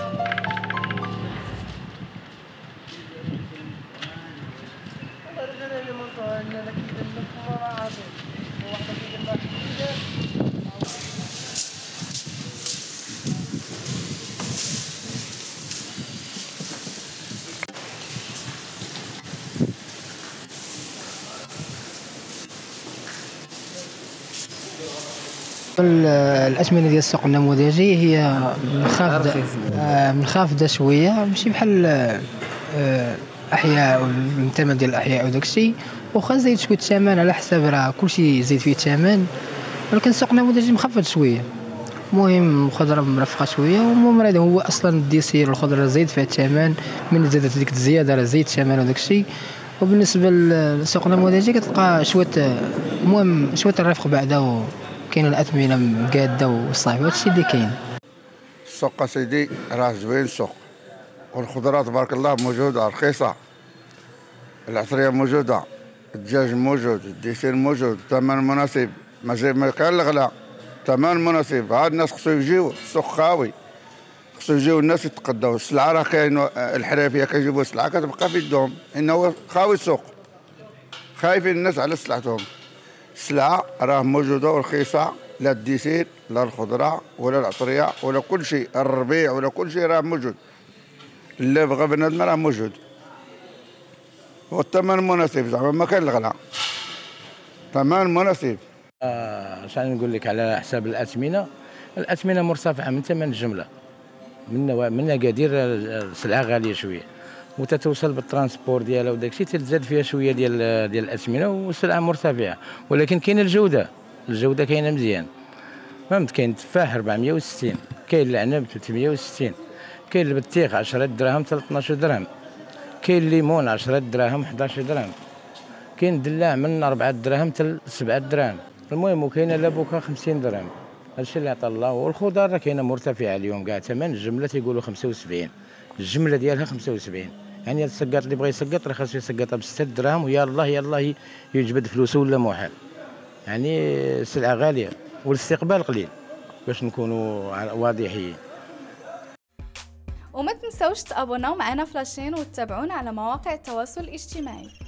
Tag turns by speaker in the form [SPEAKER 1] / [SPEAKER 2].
[SPEAKER 1] الأثمنة ديال السوق النموذجي هي منخفضة شوية، ماشي بحال أحياء والثمن ديال الأحياء وداك الشيء، واخا زايد شوية الثمن على حساب راه كلشي زايد فيه الثمن، ولكن السوق النموذجي مخفض شوية. المهم الخضرة مرفقة شوية، والمهم هذا هو أصلا الديسير والخضرة زايد فيها الثمن، من زادت ديك الزيادة راه زايد الثمن وداك الشيء. وبالنسبة للسوق النموذجي كتلقى شوية، المهم شوية الرفق بعدا، كاين الأثمنة مقادة والصافي، هادشي اللي كاين.
[SPEAKER 2] السوق اسيدي راه زوين السوق، والخضرة تبارك الله موجودة رخيصة، العطرية موجودة، الدجاج موجود، الديسير موجود، الثمن مناسب، ما كان الغلا، ثمن مناسب. هاد الناس خصو يجيو، السوق خاوي، خصو يجيو الناس يتقداو. السلعة راه كاين، الحرافية كيجيبوا السلعة كتبقى في يدهم، إنه خاوي السوق، خايفين الناس على سلعتهم. السلعة راه موجودة ورخيصة، لا الديسير لا الخضرة ولا العطرية ولا كل شيء، الربيع ولا كل شيء راه موجود، اللي بغى بنادم راه موجود، والثمن مناسب، زعما ما كاين الغلا، ثمن مناسب.
[SPEAKER 3] شنو نقول لك على حساب الأثمنة مرتفعة من ثمن الجملة، من مقادير السلعة غالية شوية، وتتوصل بالترانسبور ديالها وداك الشيء تزاد فيها شوية ديال الأثمنة، والسلعة مرتفعة، ولكن كاينة الجودة كاينة مزيان. فهمت؟ كاين التفاح 460، كاين العنب 360، كاين البطيخ 10 دراهم حتى 12 درهم، كاين الليمون 10 دراهم 11 درهم، كاين الدلاع من 4 دراهم حتى 7 دراهم. المهم وكاينه لابوكا 50 درهم. هادشي اللي عطا الله. والخضار راه كاينه مرتفعه اليوم كاع، ثمن الجمله تيقولوا 75، الجمله ديالها 75، يعني السقاط اللي بغى يسقط راه خاصو يسقطها ب 6 دراهم، ويا الله يجبد فلوسه ولا محال. يعني السلعه غاليه والاستقبال قليل، باش نكونوا واضحين.
[SPEAKER 4] وما تنسوش تابوناو معنا في لاشين وتتابعونا على مواقع التواصل الاجتماعي.